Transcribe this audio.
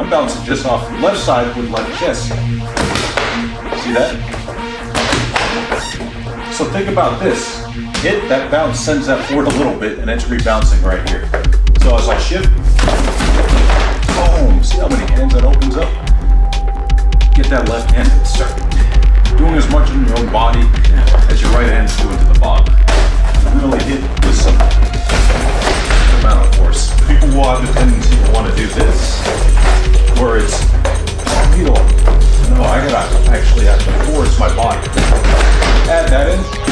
I'm bouncing just off the left side with left chest. See that? So think about this. Hit, that bounce sends that forward a little bit and it's rebouncing right here. So as I shift, boom, see how many hands that opens up? Get that left hand and start doing as much in your own body as your right hand's doing to the bottom. Really hit with some amount of force. People will have the tendency to want to do this, where it's, no, I gotta actually have to force my body. Add that in.